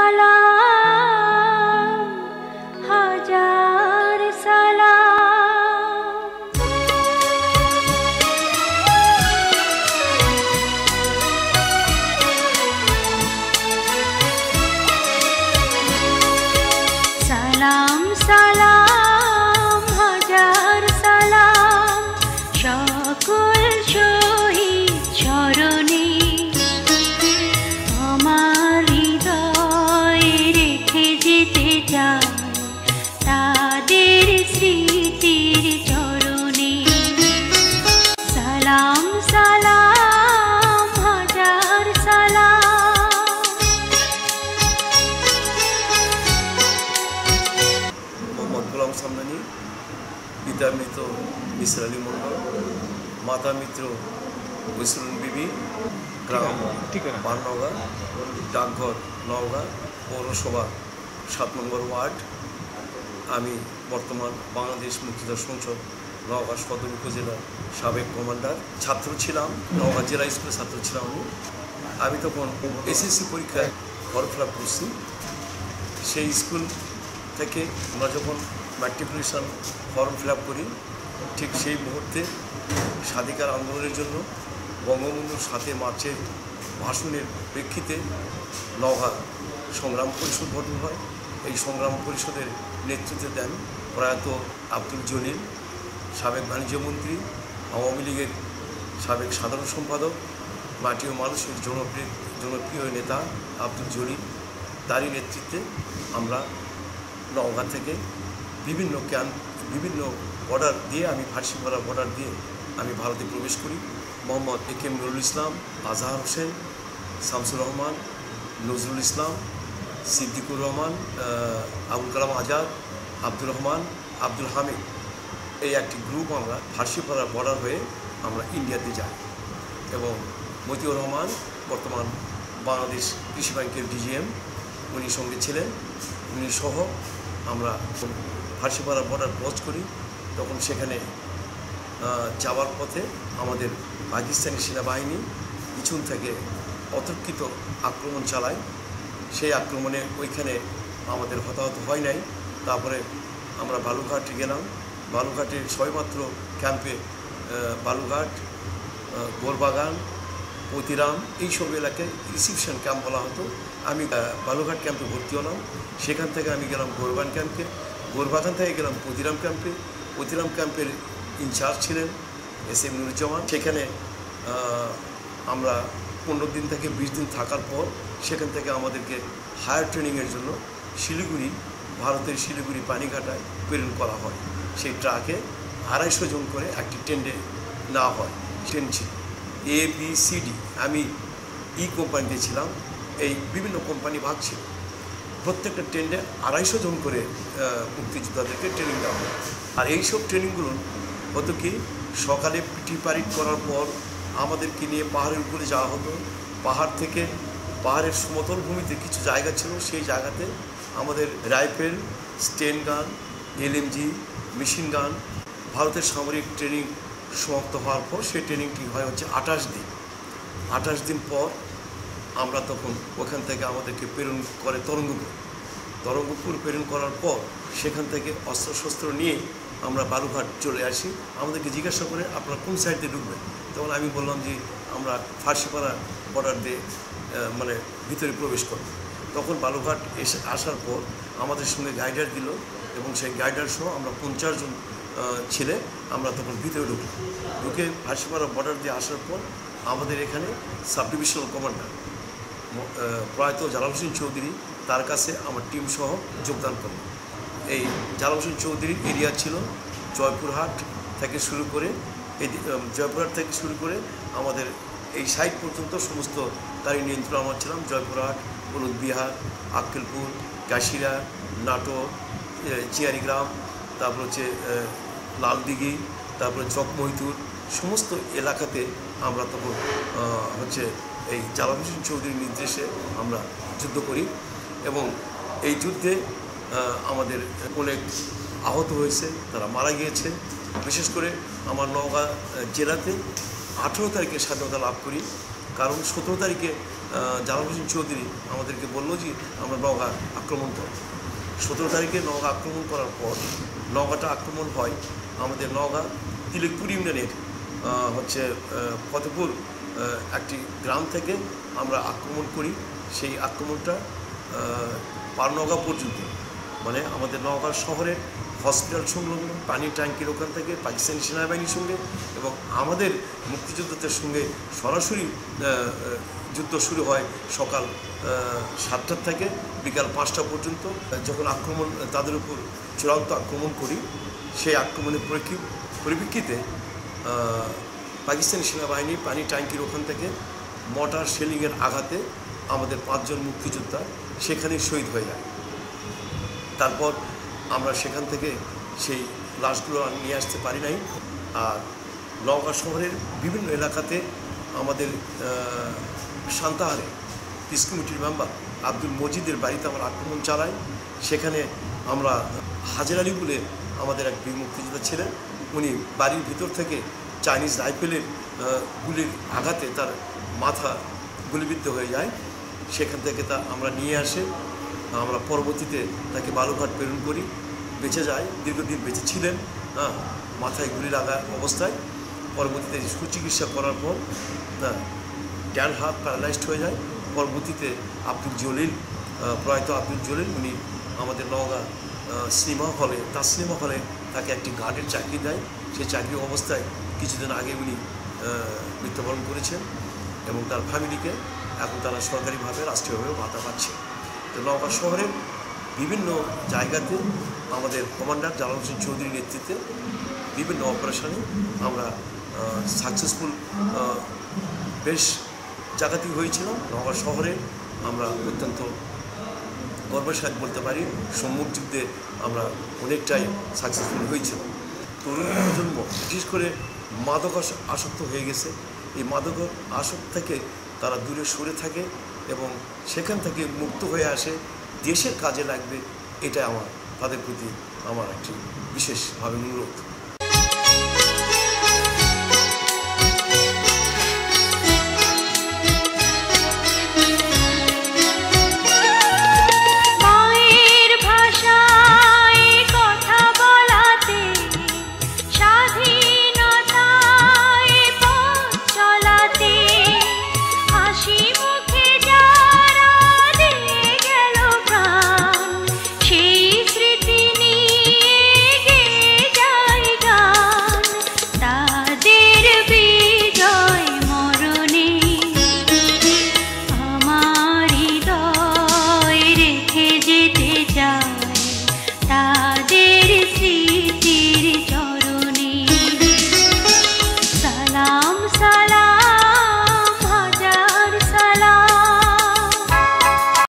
সালাম হাজার সালাম সালাম সালাম হাজার সালাম সকল শহীদ চরণে আমার হৃদয়ে রেখে যেতে চাই তাদের স্মৃতির চরণে সালাম সালাম হাজার সালাম। মোহাম্মদ গোলাম সামদানি, পিতা মৃত মিসর আলী মন্ডল, মাতা মিত্র বৈসরুন বিবি, গ্রাম বারনগা, ডাকঘর নওগাঁ, পৌরসভা 7 নম্বর ওয়ার্ড। আমি বর্তমান বাংলাদেশ মুক্তিযোদ্ধা সংসদ নওগাঁ সদর উপজেলার সাবেক কমান্ডার। ছাত্র ছিলাম, নওগাঁ জেলা স্কুলের ছাত্র ছিলাম আমি তখন এসএসসি পরীক্ষায় ফর্ম ফিল আপ করছি। সেই স্কুল থেকে আমরা যখন ম্যাট্রিকুলেশন ফর্ম ফিল আপ করি, ঠিক সেই মুহূর্তে স্বাধিকার আন্দোলনের জন্য বঙ্গবন্ধুর 7 মার্চের ভাষণের প্রেক্ষিতে নওগাঁ সংগ্রাম পরিষদ গঠন হয়। এই সংগ্রাম পরিষদের নেতৃত্ব দেন প্রয়াত আব্দুল জলিল, সাবেক বাণিজ্যমন্ত্রী, আওয়ামী লীগের সাবেক সাধারণ সম্পাদক, মাটি ও মানুষের জনপ্রিয় নেতা আব্দুল জলিল। তারই নেতৃত্বে আমরা নওগাঁ থেকে বিভিন্ন বর্ডার দিয়ে, আমি ফার্সিপাড়া বর্ডার দিয়ে আমি ভারতে প্রবেশ করি। মোহাম্মদ একেএম নুরুল ইসলাম, আজহার হোসেন, শামসুর রহমান, নজরুল ইসলাম, সিদ্দিকুর রহমান, আবুল কালাম আজাদ, আব্দুর রহমান, আব্দুল হামিদ, এই একটি গ্রুপ আমরা ফার্সিপাড়া বর্ডার হয়ে আমরা ইন্ডিয়াতে যাই। এবং মতিউর রহমান বর্তমান বাংলাদেশ কৃষি ব্যাংকের ডিজিএম, উনি সঙ্গে ছিলেন। উনি সহ আমরা ফার্সিপাড়া বর্ডার ক্রস করি। তখন সেখানে যাওয়ার পথে আমাদের পাকিস্তানি সেনাবাহিনী পিছন থেকে অতর্কিত আক্রমণ চালায়। সেই আক্রমণে ওইখানে আমাদের হতাহত হয় নাই। তারপরে আমরা বালুঘাটে গেলাম। বালুঘাটের সবেমাত্র ক্যাম্পে বালুঘাট, গোরবাগান, পতিরাম এইসব এলাকায় রিসিপশন ক্যাম্প বলা হতো। আমি বালুঘাট ক্যাম্পে ভর্তি হলাম। সেখান থেকে আমি গেলাম গোরবাগান ক্যাম্পে, গোরবাগান থেকে গেলাম পতিরাম ক্যাম্পে। পতিরাম ক্যাম্পের ইনচার্জ ছিলেন এসএম নুরুজ্জামান। সেখানে আমরা 15 দিন থেকে 20 দিন থাকার পর সেখান থেকে আমাদেরকে হায়ার ট্রেনিংয়ের জন্য শিলিগুড়ি, ভারতের শিলিগুড়ি পানিঘাটায় প্রেরণ করা হয়। সেই ট্রাকে 250 জন করে একটি টেন্ডে নেওয়া হয়। ট্রেন ছিল ABCD। আমি কোম্পানিতে ছিলাম। এই বিভিন্ন কোম্পানি ভাগ ছিল। প্রত্যেকটা ট্রেন্ডে 250 জন করে মুক্তিযোদ্ধাদেরকে ট্রেনিং দেওয়া হয়। আর এইসব ট্রেনিংগুলো হতো কি, সকালে পিটি প্যারেড করার পর আমাদেরকে নিয়ে পাহাড়ের উপরে যাওয়া হতো। পাহাড় থেকে পাহাড়ের সমতল ভূমিতে কিছু জায়গা ছিল, সেই জায়গাতে আমাদের রাইফেল, স্টেন গান, LMG, মেশিন গান, ভারতের সামরিক ট্রেনিং সমাপ্ত হওয়ার পর সেই ট্রেনিংটি হয় হচ্ছে 28 দিন। 28 দিন পর আমরা তখন ওখান থেকে আমাদেরকে প্রেরণ করে তরঙ্গপুর প্রেরণ করার পর সেখান থেকে অস্ত্রশস্ত্র নিয়ে আমরা বালুঘাট চলে আসি। আমাদেরকে জিজ্ঞাসা করে আপনারা কোন সাইড দিয়ে ঢুকবেন। তখন আমি বললাম যে আমরা ফার্সিপাড়া বর্ডার দিয়ে মানে ভিতরে প্রবেশ করব। তখন বালুঘাট আসার পর আমাদের সঙ্গে গাইডার দিল এবং সেই গাইডার সহ আমরা 50 জন ছেলে আমরা তখন ভিতরে ঢুকে ফার্সিপাড়া বর্ডার দিয়ে আসার পর আমাদের এখানে সাব ডিভিশনাল কমান্ডার প্রয়াত জালাল হোসেন চৌধুরী, তার কাছে আমার টিম সহ যোগদান করল। এই জালাল হোসেন চৌধুরীর এরিয়া ছিল জয়পুরহাট থেকে শুরু করে আমাদের এই সাইড পর্যন্ত সমস্ত তারই নিয়ন্ত্রণ আমরা ছিলাম। জয়পুরহাট, হলুদ বিহার, আক্কেলপুর, কাশিরা, নাটোর, চিয়ারিগ্রাম, তারপর হচ্ছে লালদিঘি, তারপরে চকমহিতুর, সমস্ত এলাকাতে আমরা তখন হচ্ছে এই জালাল হোসেন চৌধুরীর নির্দেশে আমরা যুদ্ধ করি। এবং এই যুদ্ধে আমাদের অনেক আহত হয়েছে, তারা মারা গিয়েছে। বিশেষ করে আমার নওগাঁ জেলাতে 18 তারিখে স্বাধীনতা লাভ করি, কারণ 17 তারিখে জালাল হোসেন চৌধুরী আমাদেরকে বললো যে আমরা নওগাঁ আক্রমণ করব। 17 তারিখে নওগাঁ আক্রমণ করার পর নওগাঁটা আক্রমণ হয় আমাদের নওগাঁ তিলেকপুর ইউনিয়নের হচ্ছে ফতেপুর একটি গ্রাম থেকে আমরা আক্রমণ করি। সেই আক্রমণটা পারনওগাঁ পর্যন্ত, মানে আমাদের নওগাঁ শহরের হসপিটাল সংলগ্ন পানির ট্যাঙ্কির ওখান থেকে পাকিস্তানি সেনাবাহিনীর সঙ্গে এবং আমাদের মুক্তিযোদ্ধাদের সঙ্গে সরাসরি যুদ্ধ শুরু হয় সকাল 7টা থেকে বিকাল 5টা পর্যন্ত। যখন আক্রমণ তাদের উপর চূড়ান্ত আক্রমণ করি, সেই আক্রমণের পরিপ্রেক্ষিতে পাকিস্তানি সেনাবাহিনী পানি ট্যাঙ্কির ওখান থেকে মর্টার শেলিংয়ের আঘাতে আমাদের 5 জন মুক্তিযোদ্ধা সেখানেই শহীদ হয়ে যায়। তারপর আমরা সেখান থেকে সেই লাশগুলো নিয়ে আসতে পারি নাই। আর নওগাঁ শহরের বিভিন্ন এলাকাতে আমাদের সান্তাহারে পিস কমিটির মেম্বার আব্দুল মজিদের বাড়িতে আমরা আক্রমণ চালাই। সেখানে আমরা হাজার আলী বলে আমাদের এক বীর মুক্তিযোদ্ধা ছিলেন, উনি বাড়ির ভিতর থেকে চাইনিজ রাইফেলের গুলির আঘাতে তার মাথা গুলিবিদ্ধ হয়ে যায়। সেখান থেকে তা আমরা নিয়ে আসে, আমরা পরবর্তীতে তাকে বালুঘাট প্রেরণ করি, বেঁচে যায়, দীর্ঘদিন বেঁচে ছিলেন মাথায় গুলি লাগা অবস্থায়। পরবর্তীতে সুচিকিৎসা করার পর ডান হাত প্যারালাইজড হয়ে যায়। পরবর্তীতে আব্দুল জলিল, প্রয়াত আব্দুল জলিল, উনি আমাদের নওগাঁ সিনেমা হলে, তার সিনেমা হলে তাকে একটি গার্ডের চাকরি দেয়। সেই চাকরি অবস্থায় কিছুদিন আগে উনি মৃত্যুবরণ করেছেন এবং তার ফ্যামিলিকে এখন তারা সরকারিভাবে রাষ্ট্রীয়ভাবে ভাতা পাচ্ছে। তো নওগাঁ শহরের বিভিন্ন জায়গাতে আমাদের কমান্ডার জালাল হোসেন চৌধুরীর নেতৃত্বে বিভিন্ন অপারেশনে আমরা সাকসেসফুল বেশ জায়গাতেই হয়েছিল। নওগাঁ শহরে আমরা অত্যন্ত গর্বের সাথে বলতে পারি সম্মুখ যুদ্ধে আমরা অনেকটাই সাকসেসফুল হয়েছিল। তরুণ প্রজন্ম বিশেষ করে মাদক আসক্ত হয়ে গেছে। এই মাদক আসক্ত থেকে তারা দূরে সরে থাকে এবং সেখান থেকে মুক্ত হয়ে আসে, দেশের কাজে লাগবে, এটাই তাদের প্রতি আমার একটি বিশেষভাবে অনুরোধ।